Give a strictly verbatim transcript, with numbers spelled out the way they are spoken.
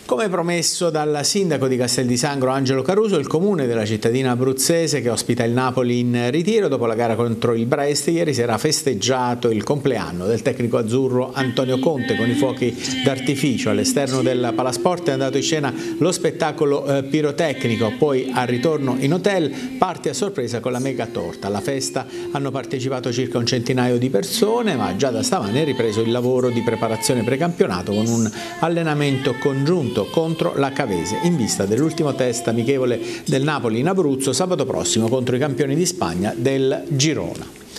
Come promesso dal sindaco di Castel di Sangro Angelo Caruso, il comune della cittadina abruzzese che ospita il Napoli in ritiro dopo la gara contro il Brest ieri sera ha festeggiato il compleanno del tecnico azzurro Antonio Conte con i fuochi d'artificio. All'esterno del Palasport è andato in scena lo spettacolo eh, pirotecnico, poi al ritorno in hotel parte a sorpresa con la mega torta. Alla festa hanno partecipato circa un centinaio di persone, ma già da stamane è ripreso il lavoro di preparazione precampionato con un allenamento congiunto contro la Cavese in vista dell'ultimo test amichevole del Napoli in Abruzzo sabato prossimo contro i campioni di Spagna del Girona.